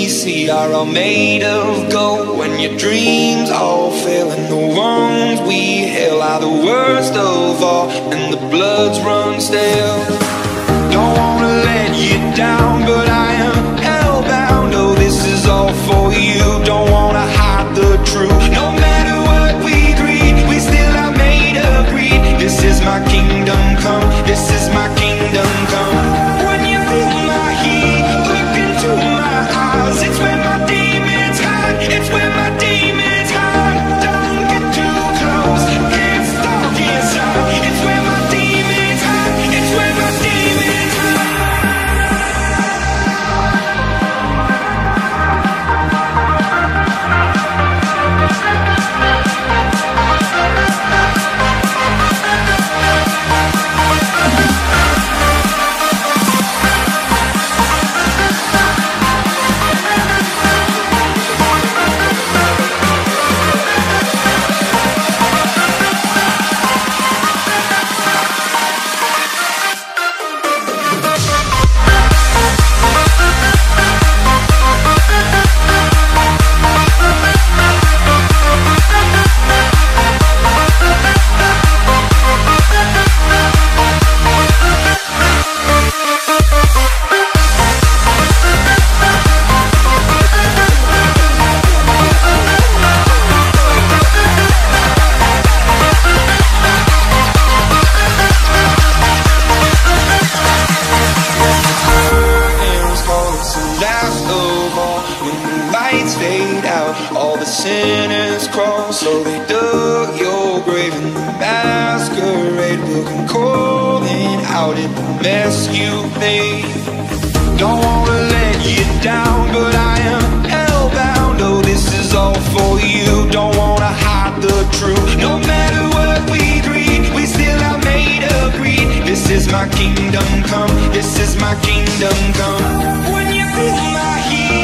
see are all made of gold. When your dreams all fail and the wrongs we hail are the worst of all, and the bloods run stale. Don't wanna let you down, but I am hellbound. Oh, this is all for you. Don't wanna hide the truth. No matter what we greed, we still are made of greed. This is my kingdom come. This is my kingdom come. When you feel my heat, look into my eyes. It's where my demons hide. It's where my demons hide. Don't get too close. Get stuck inside. It's where my demons hide. It's where my demons hide. All the sinners crawl, so they dug your grave, and the masquerade will come calling out in the mess you made. Don't wanna let you down, but I am hellbound. Oh, this is all for you. Don't wanna hide the truth. No matter what we greed, we still are made of greed. This is my kingdom come. This is my kingdom come. When you feel my heat,